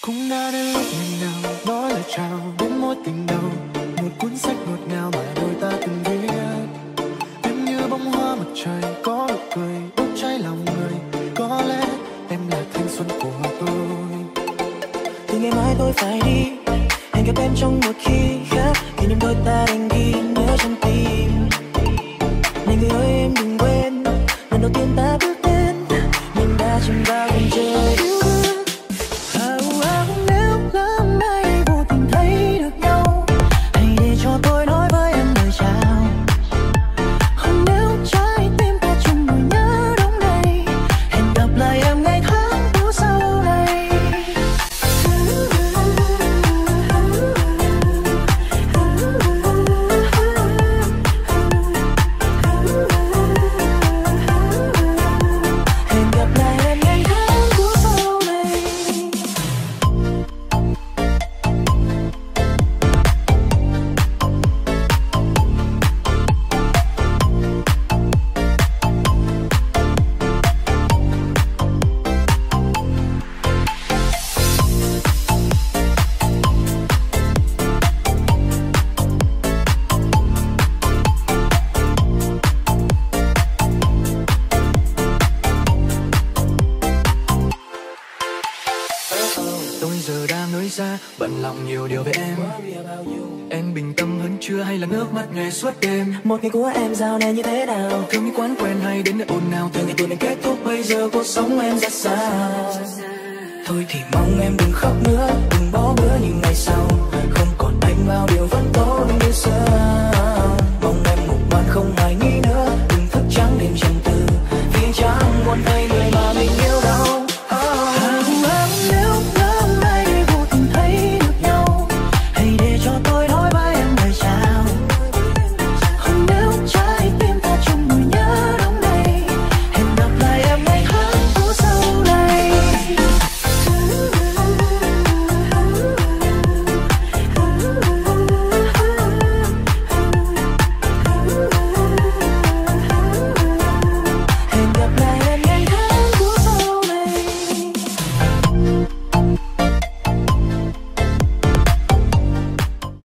Cũng đã đến lúc mình nào nói lời chào đến mối tình đầu, một cuốn sách ngọt ngào mà đôi ta từng viết. Em như bông hoa mặt trời có nụ cười đốt cháy lòng người, có lẽ em là thanh xuân của tôi. Từ ngày mai tôi phải đi, hẹn gặp em trong một khi khác, kỷ niệm đôi ta đành ghi nhớ trong tim. Này người ơi em đừng quên, lần đầu tiên ta bước đến, mình đã chìm vào biển trời yêu đương. Nếu lỡ mai vô tình thấy được nhau, hãy để cho tôi nói với em lời chào. Nếu trái tim ta chung nỗi nhớ đông đầy, hẹn gặp lại em ngày tháng cuối sau này. Hẹn gặp lại em ngày tháng cuối sau này. Tôi giờ đang nơi xa, bận lòng nhiều điều về em. Em bình tâm hơn chưa hay là nước mắt ngày suốt đêm? Một ngày của em dạo này như thế nào? Thương những quán quen hay đến nơi ồn ào, Từ ngày tuổi mình kết thúc bây giờ cuộc sống em ra sao? Thôi thì mong em đừng khóc nữa, đừng bỏ bữa những ngày sau, không còn anh vào điều vẫn tốt như xưa.